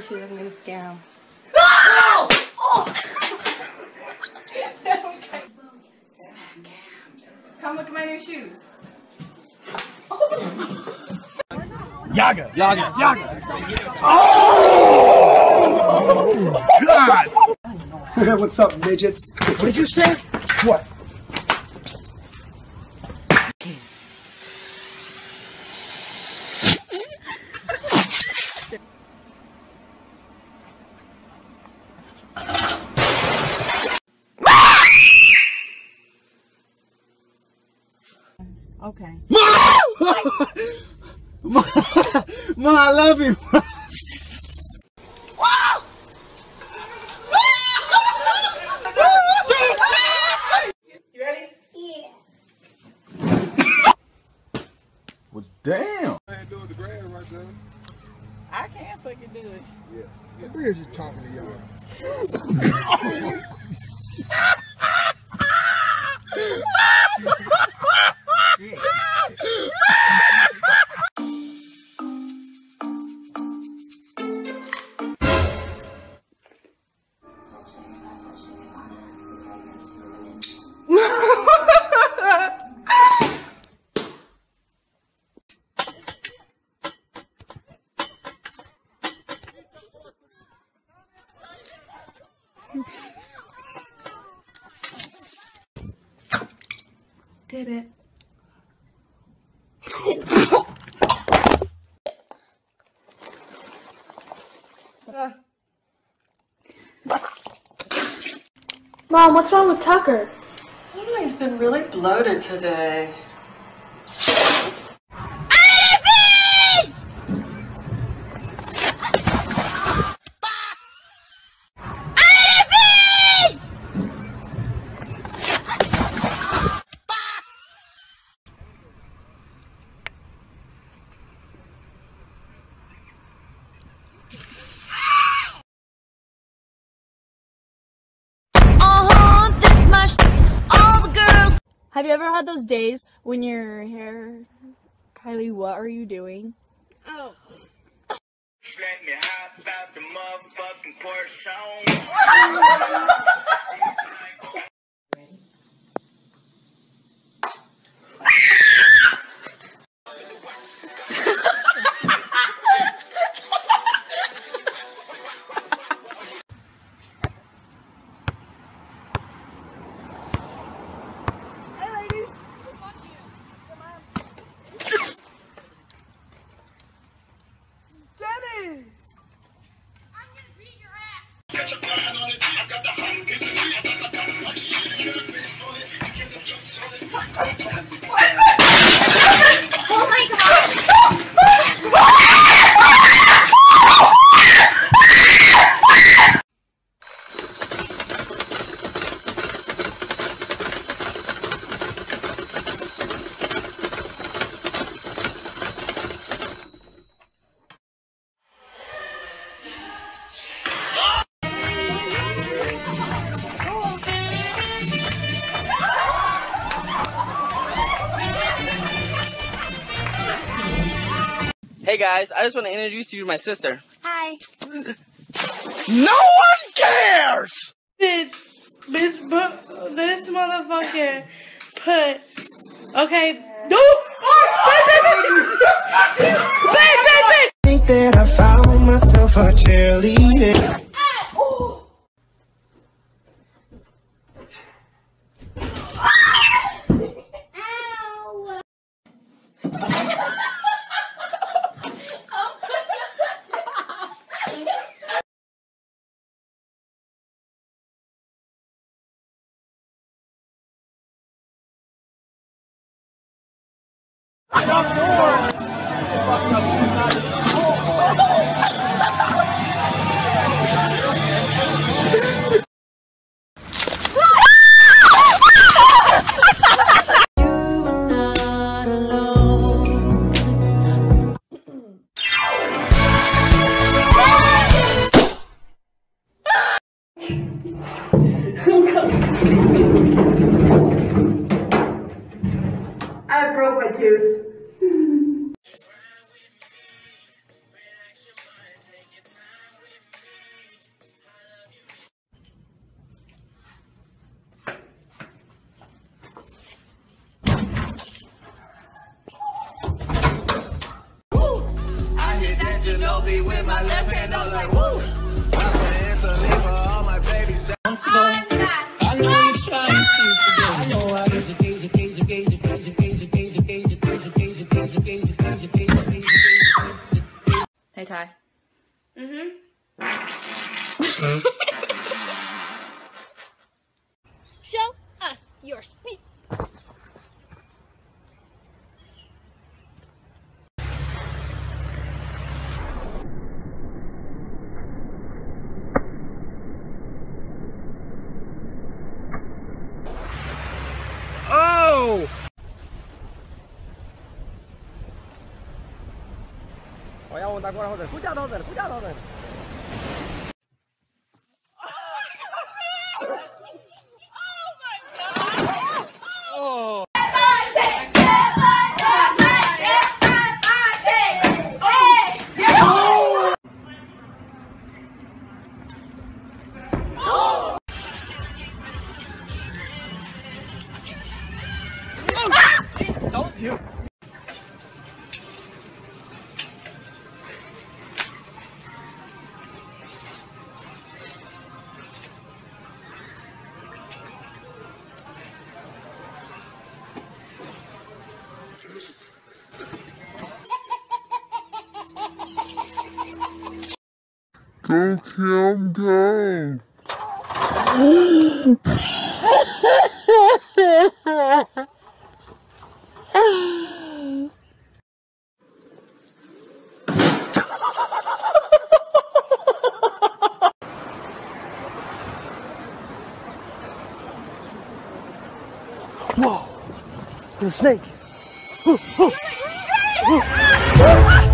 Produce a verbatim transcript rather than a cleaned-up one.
shoes. I'm gonna scare him. Oh! Oh! Come look at my new shoes. Yaga, Yaga, Yaga. Oh! God! What's up, midgets? What did you say? What? Okay. Mom, Mom, I love you. You ready? Yeah. Well, damn. I ain't doing the grand right there. I can't fucking do it. Yeah. We're just talking to y'all. Did it. Mom, what's wrong with Tucker? Oh, he's been really bloated today. Have you ever had those days when your hair, Kylie, what are you doing? Oh. Let me hop out the motherfucking Porsche. Oh my god! Hey guys, I just want to introduce you to my sister. Hi. No one cares! Bitch, bitch, but this motherfucker put, okay, no! Think that I found myself a cheerleader. I broke my tooth. Mm-hmm. Show us your speed. Oh! Don't you? Go, Kim, go! Whoa! There's a snake!